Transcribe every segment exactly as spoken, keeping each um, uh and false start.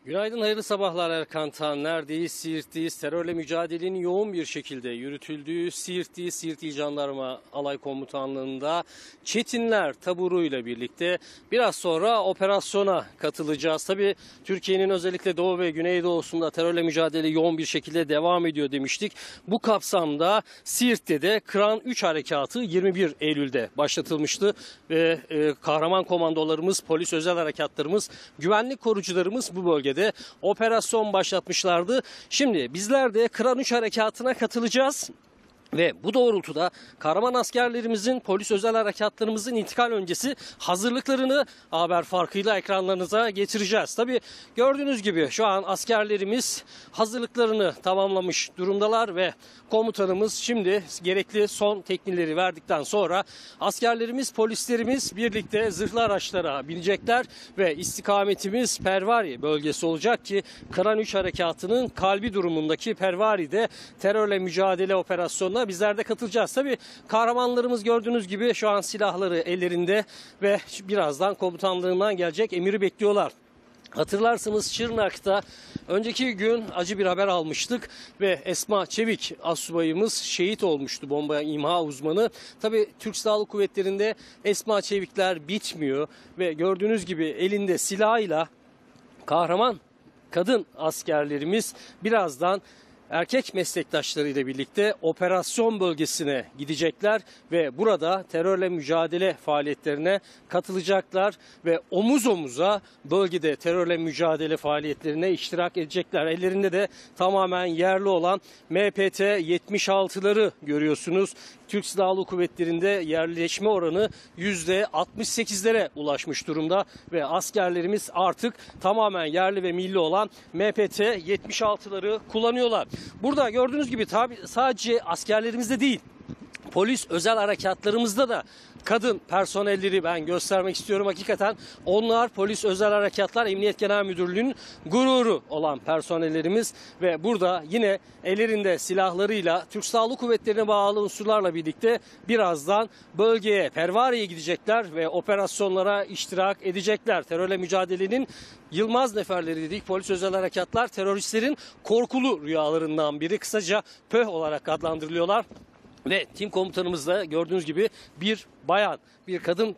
Günaydın, hayırlı sabahlar Erkan Tan. Neredeyiz? Siirt'teyiz. Terörle mücadelenin yoğun bir şekilde yürütüldüğü Siirt'teyiz. Siirt İl Jandarma Alay Komutanlığı'nda Çetinler taburuyla birlikte biraz sonra operasyona katılacağız. Tabii Türkiye'nin özellikle Doğu ve Güneydoğu'sunda terörle mücadele yoğun bir şekilde devam ediyor demiştik. Bu kapsamda Siirt'te de Kıran üç harekatı yirmi bir Eylül'de başlatılmıştı ve e, kahraman komandolarımız, polis özel harekatlarımız, güvenlik korucularımız bu bölgede de operasyon başlatmışlardı. Şimdi bizler de Kıran üç harekatına katılacağız. Ve bu doğrultuda kahraman askerlerimizin, polis özel harekatlarımızın intikal öncesi hazırlıklarını haber farkıyla ekranlarınıza getireceğiz. Tabii gördüğünüz gibi şu an askerlerimiz hazırlıklarını tamamlamış durumdalar ve komutanımız şimdi gerekli son teknileri verdikten sonra askerlerimiz, polislerimiz birlikte zırhlı araçlara binecekler ve istikametimiz Pervari bölgesi olacak ki Kıran üç harekatının kalbi durumundaki Pervari'de terörle mücadele operasyonuna bizler de katılacağız. Tabii kahramanlarımız gördüğünüz gibi şu an silahları ellerinde ve birazdan komutanlığından gelecek emiri bekliyorlar. Hatırlarsınız Şırnak'ta önceki gün acı bir haber almıştık ve Esma Çevik astsubayımız şehit olmuştu, bomba imha uzmanı. Tabii Türk Silahlı Kuvvetleri'nde Esma Çevikler bitmiyor ve gördüğünüz gibi elinde silahıyla kahraman kadın askerlerimiz birazdan erkek meslektaşlarıyla birlikte operasyon bölgesine gidecekler ve burada terörle mücadele faaliyetlerine katılacaklar ve omuz omuza bölgede terörle mücadele faaliyetlerine iştirak edecekler. Ellerinde de tamamen yerli olan M P T yetmiş altıları görüyorsunuz. Türk Silahlı Kuvvetleri'nde yerleşme oranı yüzde altmış sekizlere ulaşmış durumda ve askerlerimiz artık tamamen yerli ve milli olan M P T yetmiş altıları kullanıyorlar. Burada gördüğünüz gibi tabi sadece askerlerimizde değil, polis özel harekatlarımızda da kadın personelleri ben göstermek istiyorum. Hakikaten onlar polis özel harekatlar Emniyet Genel Müdürlüğü'nün gururu olan personellerimiz ve burada yine ellerinde silahlarıyla Türk Silahlı Kuvvetleri'ne bağlı unsurlarla birlikte birazdan bölgeye, Pervari'ye gidecekler ve operasyonlara iştirak edecekler. Terörle mücadelenin Yılmaz neferleri dedik. Polis özel harekatlar teröristlerin korkulu rüyalarından biri. Kısaca PÖH olarak adlandırılıyorlar. Ve tim komutanımız da gördüğünüz gibi bir bayan, bir kadın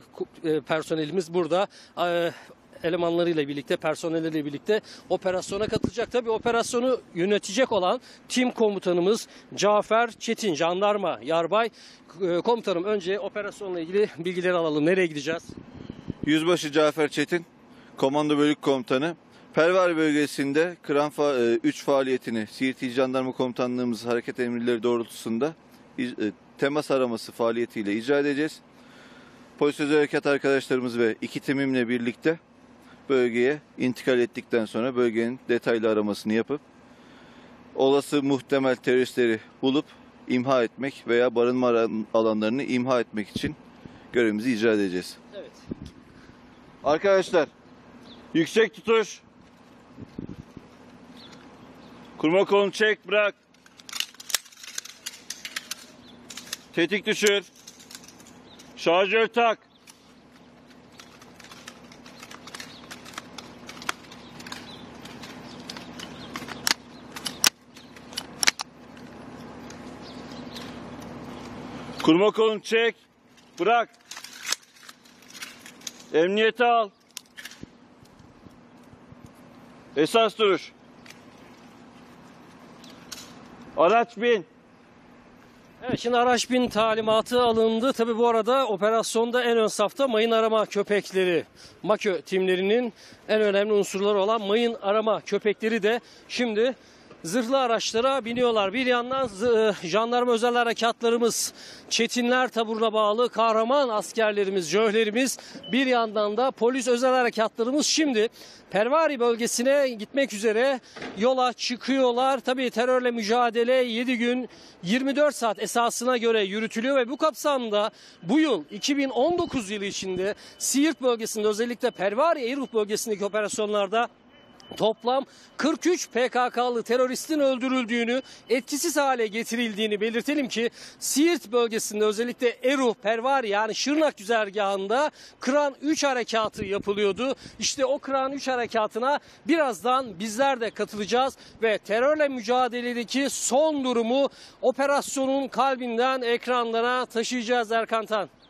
e, personelimiz burada e, elemanlarıyla birlikte, personelleriyle birlikte operasyona katılacak. Tabii operasyonu yönetecek olan tim komutanımız Cafer Çetin, jandarma yarbay. E, komutanım önce operasyonla ilgili bilgileri alalım. Nereye gideceğiz? Yüzbaşı Cafer Çetin, Komando Bölük Komutanı. Pervari bölgesinde Kıran üç faaliyetini Siirt İl Jandarma Komutanlığımız hareket emirleri doğrultusunda temas araması faaliyetiyle icra edeceğiz. Polis özel harekat arkadaşlarımız ve iki timimle birlikte bölgeye intikal ettikten sonra bölgenin detaylı aramasını yapıp olası muhtemel teröristleri bulup imha etmek veya barınma alanlarını imha etmek için görevimizi icra edeceğiz. Evet. Arkadaşlar, yüksek tutuş. Kurma kolunu çek, bırak. Tetik düşür. Şarjör tak. Kurma kolunu çek. Bırak. Emniyete al. Esas duruş. Araç bin. Evet, şimdi araç bin talimatı alındı. Tabii bu arada operasyonda en ön safta mayın arama köpekleri, MAKÖ timlerinin en önemli unsurları olan mayın arama köpekleri de şimdi zırhlı araçlara biniyorlar. Bir yandan jandarma özel harekatlarımız, Çetinler taburuna bağlı kahraman askerlerimiz, jöhlerimiz, bir yandan da polis özel harekatlarımız şimdi Pervari bölgesine gitmek üzere yola çıkıyorlar. Tabii terörle mücadele yedi gün yirmi dört saat esasına göre yürütülüyor ve bu kapsamda bu yıl iki bin on dokuz yılı içinde Siirt bölgesinde özellikle Pervari Eyruk bölgesindeki operasyonlarda Toplam kırk üç P K K'lı teröristin öldürüldüğünü, etkisiz hale getirildiğini belirtelim ki Siirt bölgesinde özellikle Eruh, Pervari yani Şırnak güzergahında Kıran üç harekatı yapılıyordu. İşte o Kıran üç harekatına birazdan bizler de katılacağız ve terörle mücadeledeki son durumu operasyonun kalbinden ekranlara taşıyacağız Erkan Tan.